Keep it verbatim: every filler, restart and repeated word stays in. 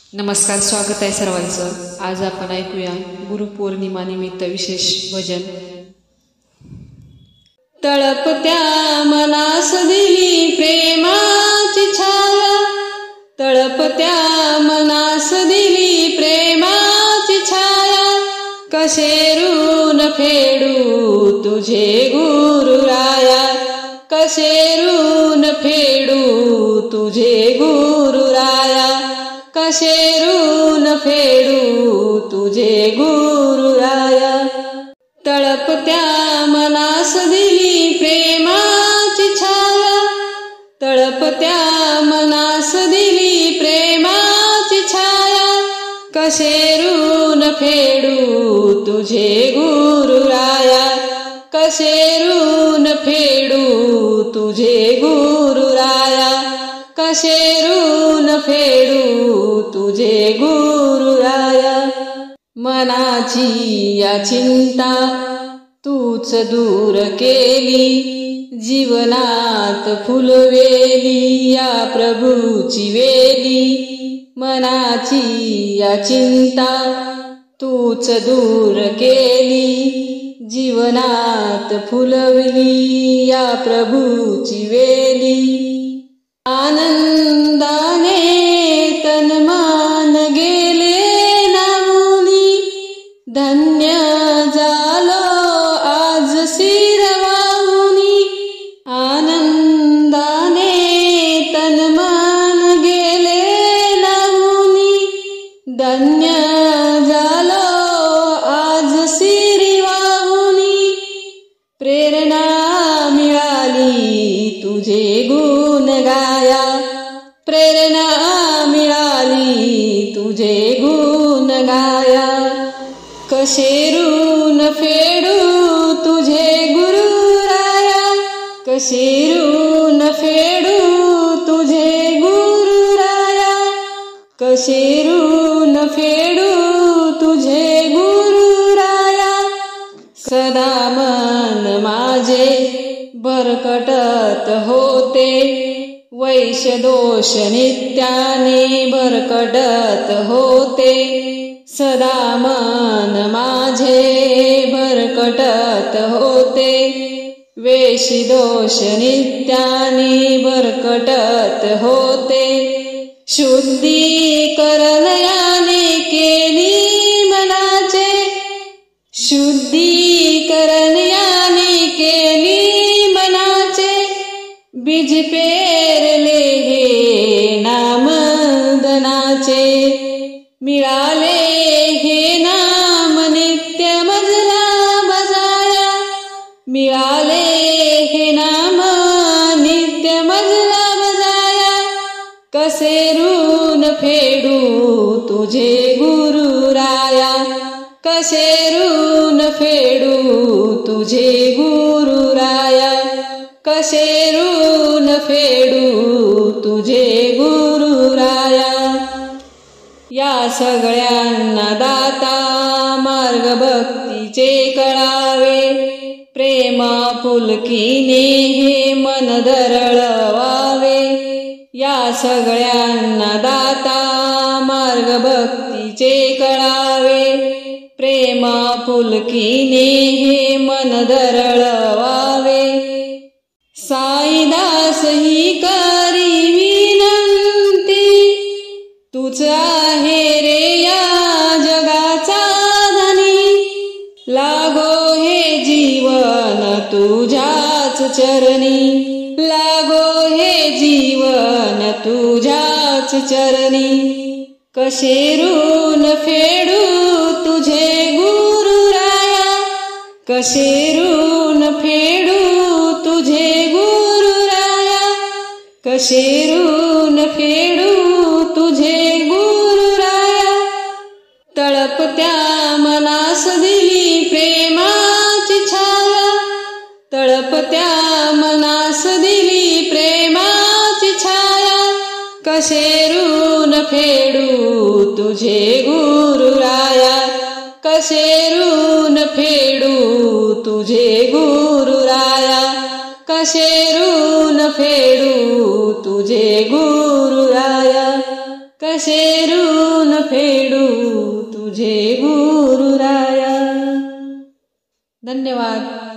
नमस्कार, स्वागत आहे सर्वांचं। आज आपण ऐकूया गुरुपौर्णिमा निमित्त विशेष भजन। तळपत्या मनास दिली प्रेमाची छाया, तळपत्या मनास दिली प्रेमाची छाया, कसे ऋण फेडू तुझे गुरुराया, कसे ऋण फेडू तुझे गुरुराया, कसे ऋण फेडू तुझे गुरुराया। तळपत्या मनास दिली प्रेमाची छाया, तळपत्या मनास दिली प्रेमाची छाया, कसे ऋण फेडू तुझे गुरुराया, कसे ऋण फेडू तुझे गुरुराया, कसे ऋण फेडू तुझे गुरुराया। मनाची या चिंता तूच दूर केली, जीवनात फुलवेली या प्रभूची वेली, मनाची या चिंता तूच दूर केली, जीवनात फुलवली या प्रभूची वेली। आनंदाने तन मन गेले नामुनी, धन्य झालो आज शिर वाहुनी, आनंदाने तन मन गेले नामुनी, धन्य झालो आज शिर वाहुनी। प्रेरणा मिळाली तुझे गुण गाया, प्रेरणा मिळाली तुझे गुण गाया, कसे ऋण फेडू तुझे गुरुराया, कसे ऋण फेडू तुझे गुरुराया, कसे ऋण फेडू तुझे गुरुराया। सदा मन माझे भरकटत होते, वैष दोष नित्याने भरकटत होते, सदा मन माझे भरकटत होते, वेश दोष नित्याने भरकटत होते। शुद्धीकरणाने केली मनाचे, शुद्धीकरणाने केली मनाचे, बीज पेरले हे नामधनाचे, मिळाले हे नाम नित्य मजला बजाया, मिळाले हे नाम नित्य मजला बजाया, कसे ऋण फेडू तुझे गुरुराया, कसे ऋण फेडू तुझे गुरुराया, कसे ऋण फेडू तुझे गुरुराया। या सगळ्यांना दाता मार्ग भक्तीचे कळावे, प्रेम फुलकीने हे मन दरळवावे, या सगळ्यांना दाता मार्ग भक्तीचे कळावे, प्रेम फुलकीने हे मन दरळवावे। साईदास ही करी विनंती, तूच आहे रे या जगाचा धनी, लागो हे जीवन तुझ्याच चरणी, लागो हे जीवन तुझ्याच चरणी, कसे ऋण फेडू तुझे गुरुराया, कसे ऋण फेडू तुझे गुरुराया, कसे ऋण फेडू तुझे गुरुराया। तळपत्या मनास दिली प्रेमाची छाया, तळपत्या मनास दिली प्रेमाची छाया, कसे ऋण फेडू तुझे गुरुराया, कसे ऋण फेडू तुझे गुरुराया, कसे ऋण फेडू तुझे गुरुराया, कसे ऋण ऋण फेडू तुझे गुरुराया. धन्यवाद.